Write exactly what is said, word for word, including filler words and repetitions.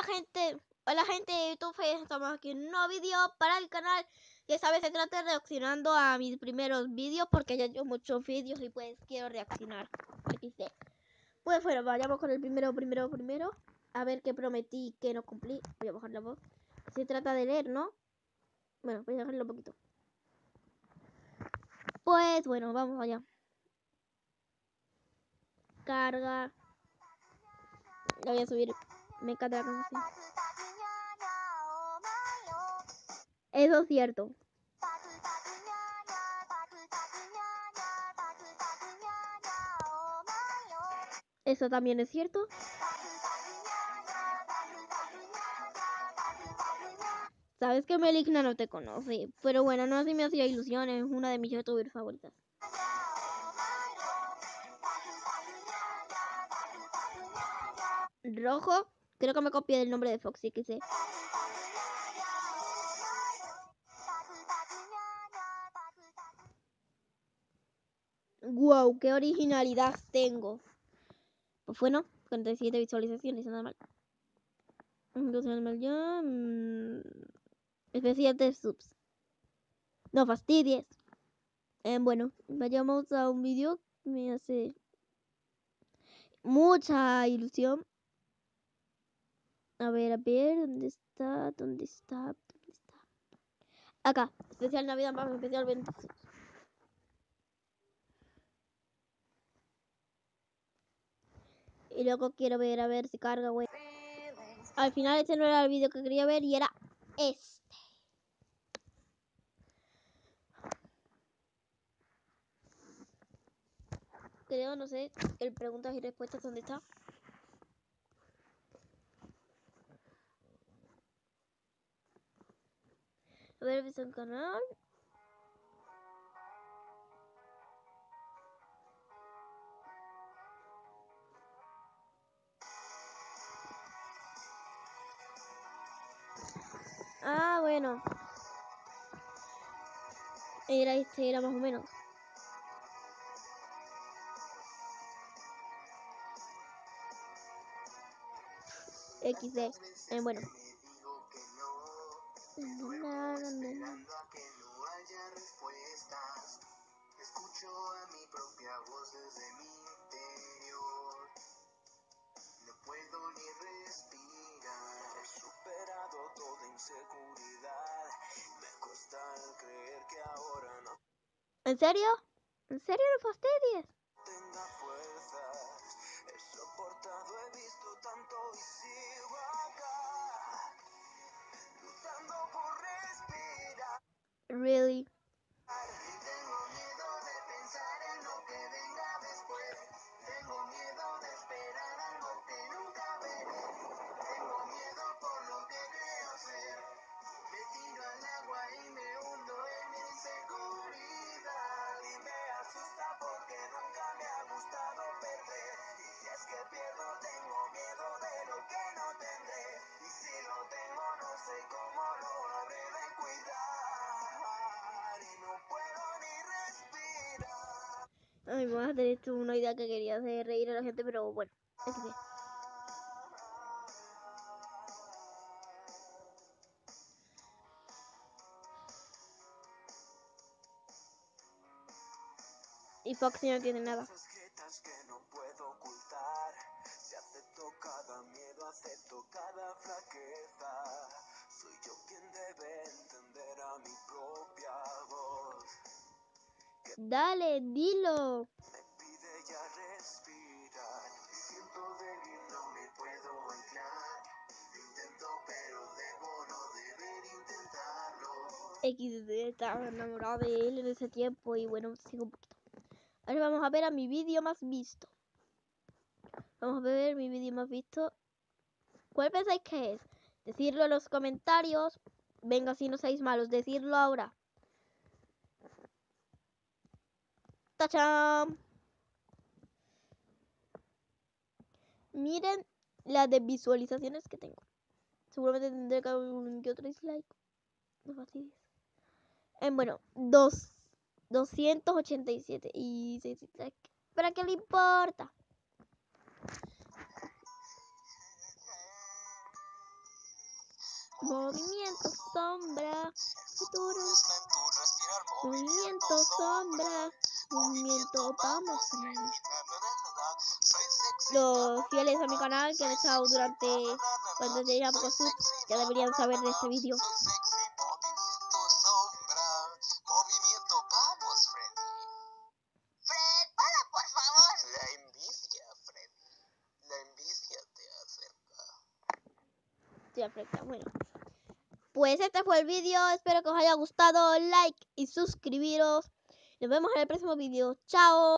gente, hola gente de YouTube, estamos aquí en un nuevo vídeo para el canal. Y esta vez se trata de reaccionando a mis primeros vídeos, porque ya llevo muchos vídeos y pues quiero reaccionar. Pues bueno, vayamos con el primero, primero, primero. A ver qué prometí que no cumplí. Voy a bajar la voz. Se trata de leer, ¿no? Bueno, voy a bajarlo un poquito. Pues bueno, vamos allá. Carga. La voy a subir. Me encanta la canción. Eso es cierto. Eso también es cierto. Sabes que Meligna no te conoce, pero bueno, no sé si me hacía ilusión, es una de mis youtubers favoritas. Rojo, creo que me copié del nombre de Foxy, que sé. Wow, qué originalidad tengo. Pues bueno, cuarenta y siete visualizaciones, nada mal. Entonces, normal ya. Mmm, especial de subs. No fastidies. Eh, bueno, vayamos a un vídeo que me hace mucha ilusión. A ver, a ver, ¿dónde está? ¿Dónde está? ¿Dónde está? Acá, especial Navidad más especial veinticinco. Y luego quiero ver, a ver si carga, güey. Al final este no era el vídeo que quería ver y era este. Creo, no sé, el preguntas y respuestas, ¿dónde está? A ver, ves el canal. Ah, bueno. Era este, era más o menos. equis de. Eh, bueno. Escucho a mi propia voz desde mi interior. No puedo ni respirar. He superado toda inseguridad. Me cuesta creer que ahora no ¿En serio? ¿En serio no fastidies? tenga fuerzas. He soportado, he visto tanto y sigo acá. Luchando por respirar. Really? Tengo miedo de pensar en lo que venga después. Tengo miedo de esperar algo que nunca veré. Tengo miedo por lo que creo ser. Me tiro al agua y me hundo en mi inseguridad. Y me asusta porque nunca me ha gustado perder. Y si es que pierdo, tengo miedo de lo que no tendré. Y si lo tengo, no sé cómo lo habré de cuidar. Ay, me vas a tener esto una idea que quería hacer reír a la gente, pero bueno, es que sí. Y Foxy no tiene nada. Que no puedo ocultar. Si acepto cada miedo, acepto cada flaqueza. Soy yo quien debe entender a mi propia voz. Dale, dilo. Me pide ya respirar. Siento débil, no me puedo aislar. Intento, pero debo no deber intentarlo. equis de estaba enamorado de él en ese tiempo y bueno, sigo un poquito. Ahora vamos a ver a mi vídeo más visto. Vamos a ver mi vídeo más visto. ¿Cuál pensáis que es? Decidlo en los comentarios. Venga, si no seáis malos, decidlo ahora. ¡Tachán! Miren la de visualizaciones que tengo. Seguramente tendré que un que otro dislike. No fastidies. Eh, bueno, dos, doscientos ochenta y siete y seis dislikes. ¿Para qué le importa? Movimiento sombra, futuro. Está en tu respirar. Movimiento sombra, movimiento vamos Freddy. Na, na, na, na. Soy sexy. Los fieles a mi canal que han estado durante cuando tenía poco sub ya deberían saber de este vídeo. Soy sexy. Movimiento sombra. Movimiento vamos, Freddy. Fred, para, por favor. La envidia, Freddy. La envidia te acerca. Sí, afecta. Bueno, pues este fue el vídeo. Espero que os haya gustado. Like y suscribiros. Nos vemos en el próximo vídeo. Chao.